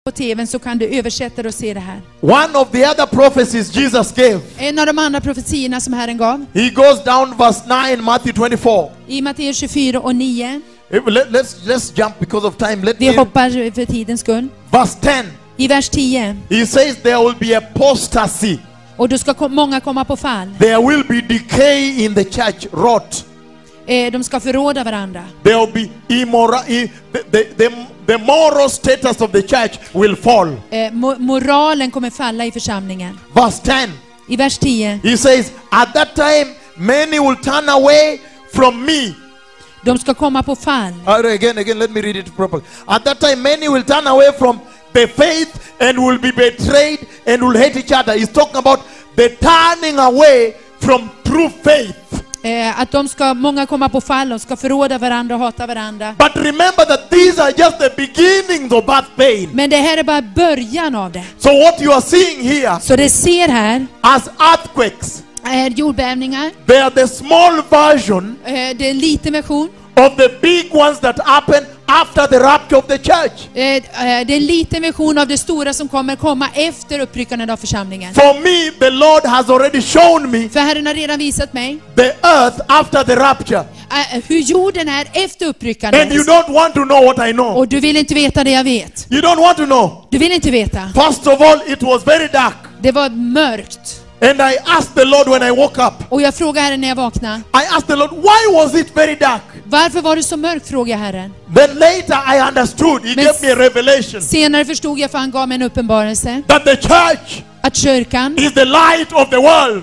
på tvn så kan du översätta och se det här. One of the other prophecies Jesus gave. En av de andra profetierna som Herren gav. He goes down verse 9, Matthew 24. I Matteus 24 och 9. Let's jump because of time. Vi hoppar för tidens skull. Verse 10. I vers 10. He says there will be apostasy. Och då ska många komma på fall. There will be decay in the church, rot. De ska förråda varandra. There will be the moral status of the church will fall. Moralen kommer falla i församlingen. Verse 10. I vers 10. He says, at that time many will turn away from me. De ska komma på fall. Again, let me read it properly. At that time many will turn away from the faith and will be betrayed and will hate each other. He's talking about the turning away from true faith. Att många komma på fall och ska förråda varandra och hata varandra. But remember that these are just the beginnings of birth pain. Men det här är bara början av det. So what you are seeing here, så det ser här as earthquakes, är jordbävningar. They are the small version det är en liten version of the big ones that happen after the rapture of the church. det är en liten version av det stora som kommer komma efter uppryckandet av församlingen. For me, the Lord has already shown me För Herren har redan visat mig the earth after the rapture. Hur jorden är efter uppryckandet. And you don't want to know what I know. Och du vill inte veta det jag vet. You don't want to know. Du vill inte veta. First of all, it was very dark. Det var mörkt. And I asked the Lord when I woke up. Och jag frågade Herren när jag vaknade. I asked the Lord, why was it very dark? Varför var det så mörkt, frågade jag Herren. Then later I understood. He gave me a revelation. Senare förstod jag, för han gav mig en uppenbarelse. That the church att kyrkan is the light of the world.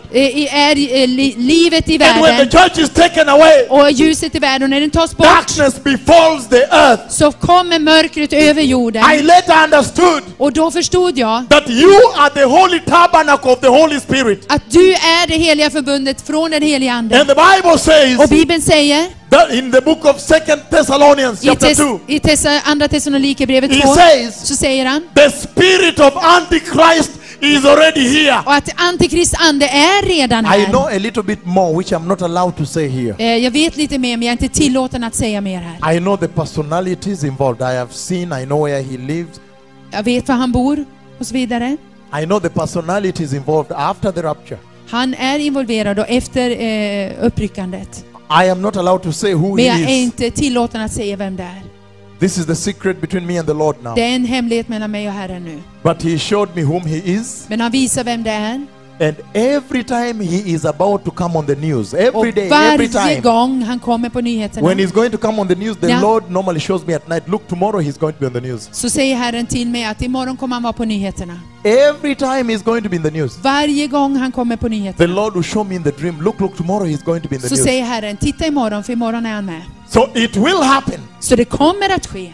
Är livet i världen. And when the church is taken away, och ljuset i världen, när den tas bort, darkness befalls the earth. Så kommer mörkret över jorden. I later understood. Och då förstod jag that you are the holy tabernacle of the Holy Spirit. Att du är det heliga förbundet från den heliga Ande. And the Bible says, och Bibeln säger in the book of 2 Thessalonians chapter 2, i andra Thessalonikerbrevet 2, så säger han, the spirit of Antichrist is already here. Och att Antikrist ande är redan här. I know a little bit more which I'm not allowed to say here. Jag vet lite mer, men jag är inte tillåten att säga mer här. I know the personalities involved. I have seen, I know where he lives. Jag vet var han bor och så vidare. I know the personalities involved after the rapture. Han är involverad och efter uppryckandet. I am not allowed to say who Men jag he is. är inte tillåten att säga vem det är. This is the secret between me and the Lord now. Det är en hemlighet mellan mig och Herren nu. But he showed me whom he is. Men han visar vem det är. And every time he is about to come on the news, every day, och every time. varje gång han kommer på nyheterna. When he's going to come on the news, the Lord normally shows me at night, look, tomorrow he's going to be on the news. Så säger Herren till mig att imorgon kommer han vara på nyheterna. Every time he's going to be in the news. Varje gång han kommer på nyheterna. The Lord will show me in the dream, look, tomorrow he's going to be in the news. Så säger Herren, titta imorgon, för imorgon är han med. So it will happen. Så det kommer att ske.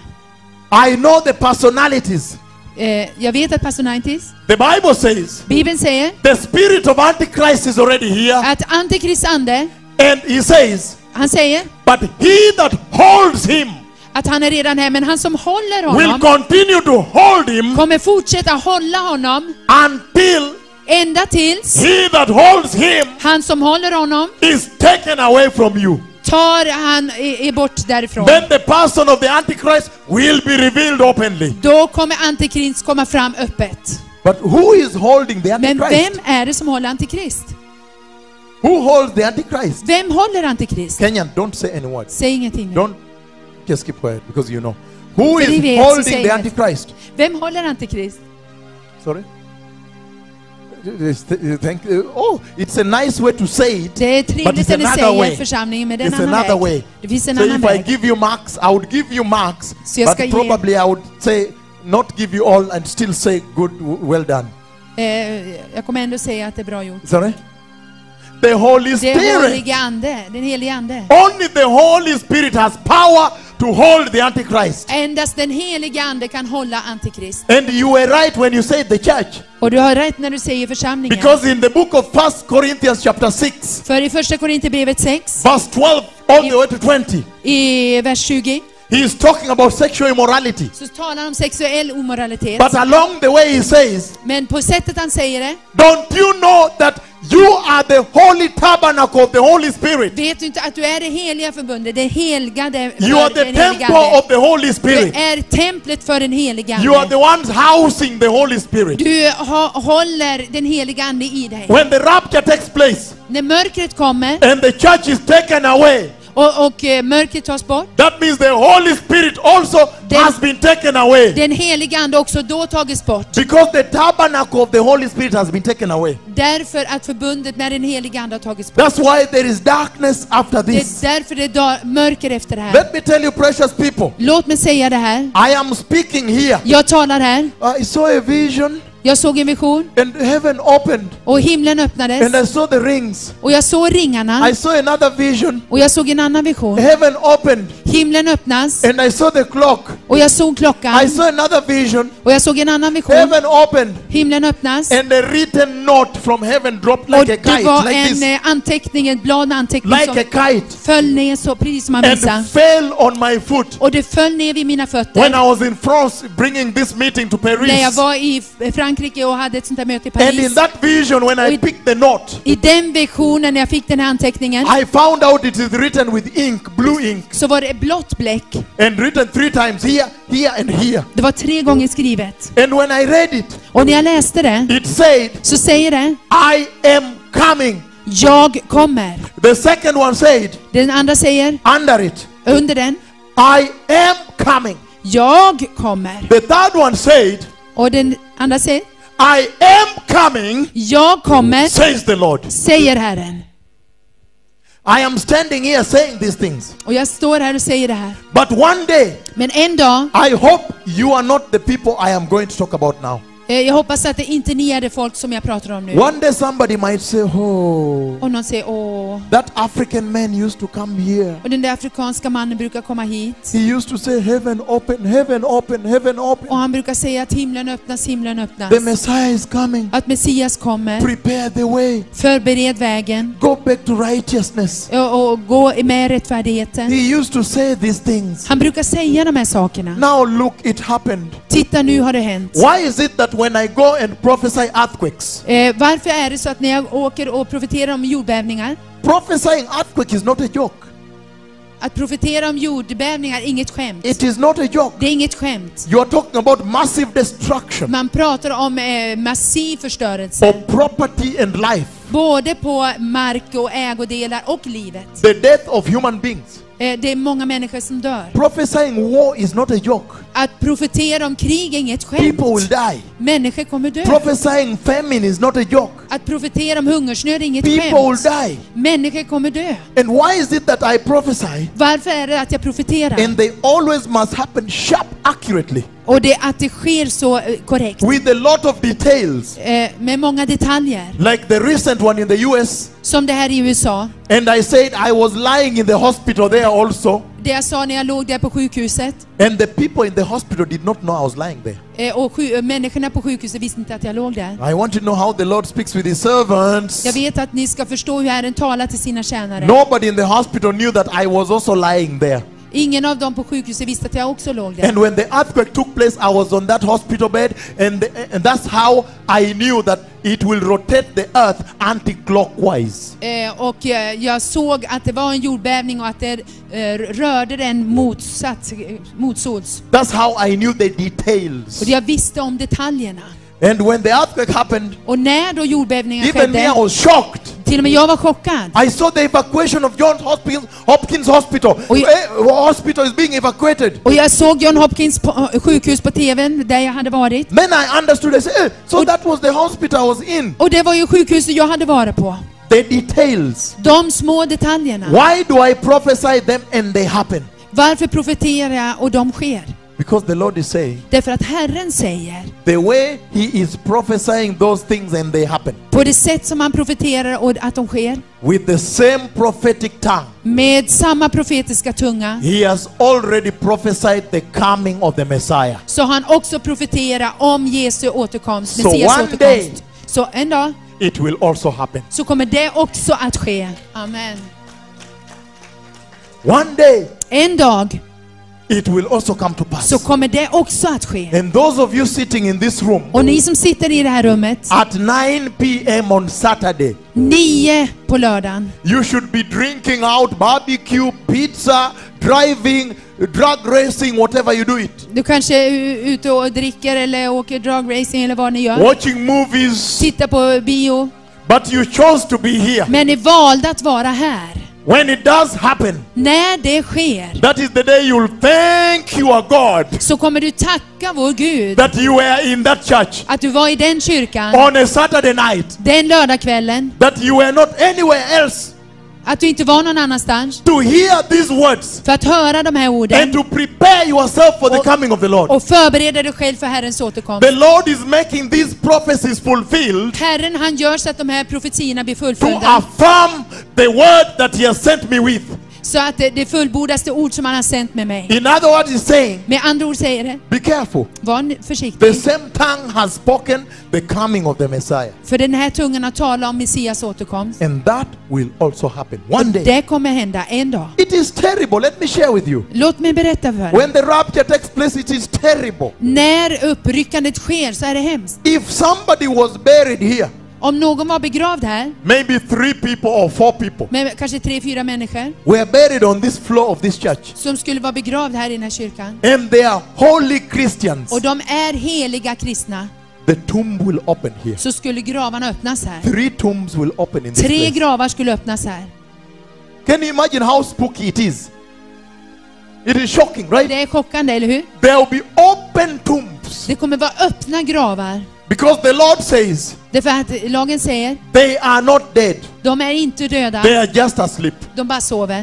I know the personalities. Jag vet att personalities. The Bible says. Bibeln säger. The spirit of Antichrist is already here. Att Antikrist ande. And he says. Han säger. But he that holds him. Att han är redan här, men han som håller honom. Will continue to hold him. Kommer fortsätta hålla honom. Until. Ända tills. He that holds him. Han som håller honom. Is taken away from you. Tar han är bort därifrån. Then the person of the Antichrist will be revealed openly. Då kommer Antikrist komma fram öppet. But who is holding the Antichrist? Men vem är det som håller Antikrist? Who holds the Antichrist? Vem håller Antikrist? Kenyan, don't say any word. Säg ingenting nu. Don't just keep quiet because you know. Who is holding the Antichrist? Vem håller Antikrist? Sorry? Oh, it's a nice way to say it. Det är trevligt när ni säger församlingen, med den annan väg. Det finns en annan väg. So if I give you marks, I would give you marks. But probably I would say not give you all and still say good, well done. Jag kommer ändå säga att det är bra gjort. Sorry? The Holy Spirit. Den helige ande. Only the Holy Spirit has power to hold the Antichrist. Endast den helige ande kan hålla Antikrist. And you were right when you said the church. Och du har rätt när du säger församlingen. Because in the book of 1 Corinthians chapter 6. För i första Korinthierbrevet 6. Verse 12 all the way to 20. I vers 20. He is talking about sexual immorality. Så talar han om sexuell omoralitet. But along the way he says. Men på sättet han säger det. Don't you know that You are the holy tabernacle of the Holy Spirit. Vet du inte att du är det heliga förbundet, det helgade You are för the den temple helige of the Holy Du Spirit. är templet för den helige You are Ande. the ones housing the Holy Spirit. Du håller den helige Ande i dig. When the rapture takes place När mörkret kommer and the church is taken away, och mörkret tas bort, that means the Holy Spirit also has been taken away. den helige Ande också då tagits bort. Because the tabernacle of the Holy Spirit has been taken away. Därför att förbundet med den helige Ande har tagits bort. That's why there is darkness after Det är this. därför det är mörker efter det här. Let me tell you, precious people, Låt mig säga det här. I am speaking here. Jag talar här. I saw a vision Jag såg en vision and heaven opened och himlen and öppnades I saw the rings. och jag såg ringarna I saw another vision. och jag såg en annan vision. Heaven opened Himlen öppnas and I saw the clock. och jag såg I klockan saw another vision. och jag såg en annan vision. Heaven opened Himlen öppnas and a written note from heaven dropped och like a det kite, var like this, en anteckning, ett blad med anteckning like som a kite, föll ner så precis som man visade. and fell on my foot. Och det föll ner vid mina When fötter. I was in France bringing this meeting to När jag Paris, var i Frankrike och hade ett sånt här möte i and in Paris. that vision when I picked the note, I den visionen när jag fick den här anteckningen I found out it is written with ink, blue ink, så var det blått bläck. and written 3 times, here, here and here. Det var 3 gånger skrivet. And when I read it, Och när jag läste det it said, så säger det: I am coming. jag kommer. The second one said, Den andra säger under it, under den: I am coming. jag kommer. The third one said, Och den andra säger: I am coming, jag kommer, says the Lord. säger Herren. I am standing here saying these things. Och jag står här och säger det här. But one day, Men en dag, I hope you are not the people I am going to talk about now. jag hoppas att det inte ni är det folk som jag pratar om nu. One day somebody might say, oh, Och någon säger: åh. that African man used to come here. Och den där afrikanska mannen brukar komma hit. He used to say, heaven open, heaven open, heaven open. Och han brukar säga att himlen öppnas, himlen öppnas. The Messiah is coming. Att Messias kommer. Prepare the way. Förbered vägen. Go back to righteousness. Och gå med rättfärdigheten. He used to say these things. Han brukar säga de här sakerna. Now look, it happened. Titta, nu har det hänt. Why is it that when I go and prophesy earthquakes, Varför är det så att när jag åker och profeterar om jordbävningar, prophesying earthquake is not a joke. att profetera om jordbävningar är inget skämt. It is not a joke. Det är inget skämt. You are talking about massive destruction Man pratar om massiv förstörelse. of property and life. Både på mark och ägodelar och livet. The death of human beings. Det är många människor som dör. Prophesying war is not a joke. Att profetera om krig är inget skämt. People will die. Människor kommer dö. Prophesying famine is not a joke. Att profetera om hungersnöd är inget People will skämt. die. Människor kommer dö. And why is it that I prophesy Varför är det att jag profeterar? and they always must happen sharp, accurately, Och det att det sker så korrekt. with a lot of details, Med många detaljer. like the recent one in the US? Som det här i USA. And I said I was lying in the hospital there also, Det jag sa när jag låg där på sjukhuset. and the people in the hospital did not know I was lying there. Och människorna på sjukhuset visste inte att jag låg där. I want to know how the Lord speaks with his servants. Jag vet att ni ska förstå hur Herren talar till sina tjänare. Nobody in the hospital knew that I was also lying there. Ingen av dem på sjukhuset visste att jag också låg där. And when the earthquake took place, I was on that hospital bed, and that's how I knew that it will rotate the earth anti-clockwise. Och jag såg att det var en jordbävning och att det rörde den motsols. That's how I knew the details. Och jag visste om detaljerna. And when the earthquake happened, Och när då jordbävningen even me, I skedde, was shocked. till och med jag var chockad. I saw the evacuation of Johns Hopkins Hospital. Hospital is being evacuated. Och jag såg John Hopkins sjukhus på TV:n där jag hade varit. Then I understood. I said, so that was the hospital I was in. Och det var ju sjukhuset jag hade varit på. The details. De små detaljerna. Why do I prophesy them and they happen? Varför profeterar jag och de sker? Because the Lord is saying, Därför att Herren säger, the way He is prophesying those things and they happen, på det sätt som han profeterar och att de sker, with the same prophetic tongue, med samma profetiska tunga, He has already prophesied the coming of the Messiah. så han också profeterar om Jesu återkomst, So Messias one återkomst. day, Så en dag it will also happen. så kommer det också att ske. Amen. One day, En dag it will also come to pass. så kommer det också att ske. And those of you sitting in this room Och ni som sitter i det här rummet, at 9 p.m. on Saturday, 9 på lördagen, you should be drinking out, barbecue, pizza, driving, drug racing, whatever you do it. du kanske är ute och dricker eller åker dragracing eller vad ni gör. Watching movies, Titta på bio. but you chose to be here. Men ni valde att vara här. When it does happen, När det sker that is the day you'll thank your God så kommer du tacka vår Gud that you were in that church att du var i den kyrkan on a Saturday night, den lördagskvällen, that you were not anywhere else att du inte var någon annanstans to hear these words för att höra de här and orden to prepare yourself for the coming of the Lord. och förbereda dig själv för Herrens återkomst. The Lord is making these prophecies fulfilled Herren, han gör så att de här profetierna blir to fullföljda, affirm the word that He has sent me with. så att det fullbordas det ord som han har sänt med mig. In other words, He's saying, Med andra ord säger det, be careful. var The försiktig, same tongue has spoken the coming of the Messiah. för den här tungan har talat om Messias återkomst. And that will also happen one day. Det kommer hända en dag. It is terrible. Let me share with you. Låt mig berätta för dig. When the rapture takes place, it is terrible. När uppryckandet sker så är det hemskt. If somebody was buried here, Om någon var begravd här, maybe 3 people or 4 people med kanske 3-4 människor were buried on this floor of this church, som skulle vara begravd här i den här kyrkan, and they are holy Christians, och de är heliga kristna, the tomb will open here. så skulle gravarna öppnas här. 3 tombs will open in this 3 place. gravar skulle öppnas här. Can you imagine how spooky it is? It is shocking, right? Det är chockande, eller hur? There will be open tombs Det kommer vara öppna gravar. because the Lord says Därför att lagen säger, they are not dead, de är inte döda, they are just asleep. de bara sover.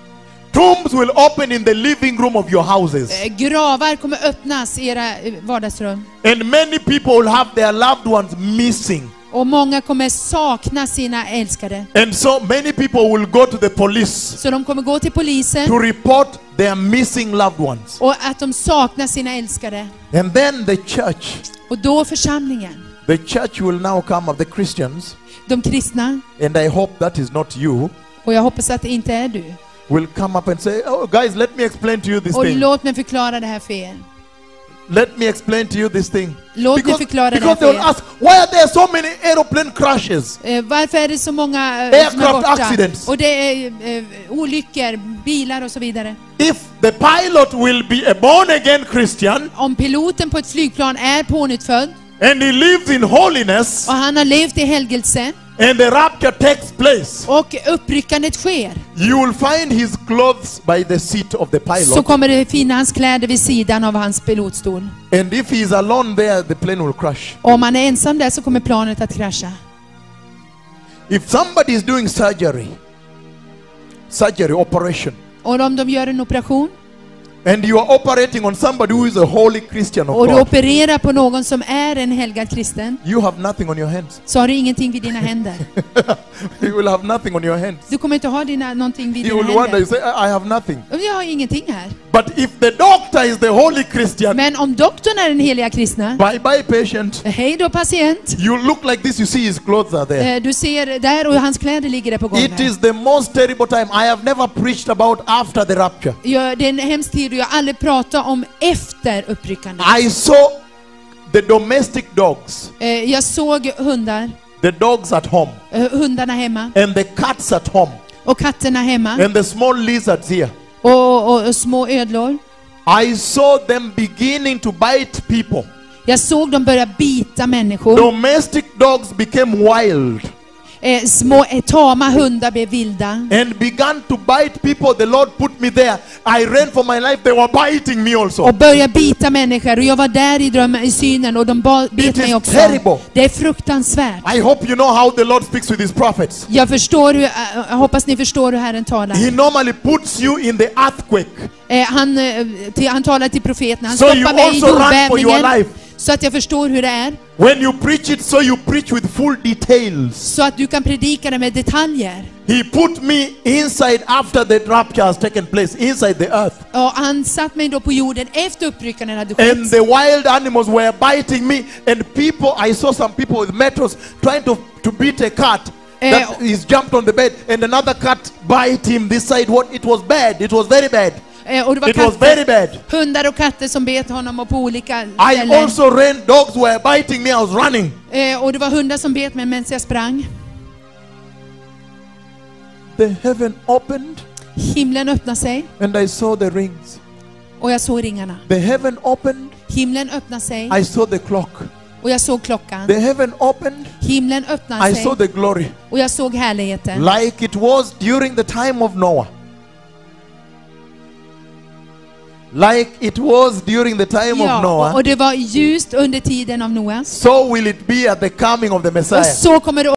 Tombs will open in the living room of your houses, Gravar kommer öppnas i era vardagsrum. and many people will have their loved ones missing. Och många kommer sakna sina älskade. And so many people will go to the police Så de kommer gå till to polisen report their missing loved ones. och att de saknar sina älskade. And then the church församlingen, The church will now come of the Christians, de kristna, and I hope that is not you, och jag hoppas att det inte är du. will come up and say, oh guys, let me explain to you this Och thing. låt mig förklara det här för er. Let me explain to you this thing. Låt mig förklara det här Because they för will er. ask, why are there so many aeroplane crashes? Varför är det så många som är Aircraft borta? accidents. Och det är olyckor, bilar och så vidare. If the pilot will be a born again Christian Om piloten på ett flygplan är pånyttfödd and he lives in holiness och han har levt i helgelse and the rapture takes place, och uppryckandet sker, you will find his clothes by the seat of the så pilot. kommer det finna hans kläder vid sidan av hans pilotstol. And if he is alone there, the plane will crash. Och om han är ensam där så kommer planet att krascha. If somebody is doing surgery, operation, Och om de gör en operation and you are operating on somebody who is a holy Christian of och du God, opererar på någon som är en helgad kristen, you have nothing on your hands. så har du ingenting vid dina händer. You will have nothing on your hands. Du kommer inte ha någonting vid You dina will wonder, you händer. say, I have nothing. Jag har ingenting här. But if the doctor is the holy Christian, Men om doktorn är den heliga kristna, bye bye patient, hej då patient. you look like this, you see his clothes are there. Du ser där och hans kläder ligger där på It golvet. is the most terrible time. I have never preached about after the rapture. Ja, det är en hemsk tid och jag har aldrig pratat om efter uppryckandet. I saw the domestic dogs, Jag såg hundar, the dogs at home, hundarna hemma and the cats at home, och katterna hemma and the small lizards here. och små ödlor. I saw them beginning to bite people. Jag såg dem börja bita människor. Domestic dogs became wild Små tama hundar blev vilda and began to bite people. The Lord put me there. I ran for my life. They were biting me also. och började bita människor, och jag var där i drömmen, i synen, och de bet It mig is också. terrible. Det är fruktansvärt. I hope you know how the Lord speaks with his prophets. Jag hoppas ni förstår hur Herren talar. He normally puts you in the earthquake Han talar till profeten. Han so you stoppar mig i also run for your jordbävningen life. så att jag förstår hur det är. When you preach it, so you preach with full details. Så att du kan predika det med detaljer. He put me inside after the rapture has taken place, inside the earth. Och han satt mig då på jorden efter uppryckningen hade And skett. the wild animals were biting me, and people, I saw some people with metals trying to beat a cat. That he's jumped on the bed, and another cat bite him this side. What? It was bad. It was very bad. Och det var It was very bad. hundar och katter som bet honom och på olika I ställen. also ran. Dogs were biting me. I was running. Och det var hundar som bet mig medan jag sprang. The heaven opened Himlen öppnade sig and I saw the rings. och jag såg ringarna. The heaven opened. Himlen öppnade sig I saw the clock. och jag såg klockan. The heaven opened. Himlen öppnade I sig saw the glory. och jag såg härligheten. Like it was during the time of Noah. Like it was during the time of Ja, Noah. och det var ljust under tiden av Noas. So will it be at the coming of the Messiah. Och så kommer det